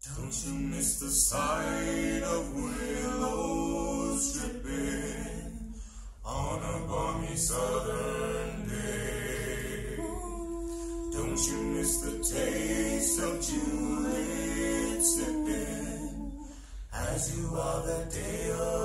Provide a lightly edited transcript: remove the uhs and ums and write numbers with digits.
Don't you miss the sight of willows dripping on a balmy southern day? Don't you miss the taste of Juliet sipping as you are the day of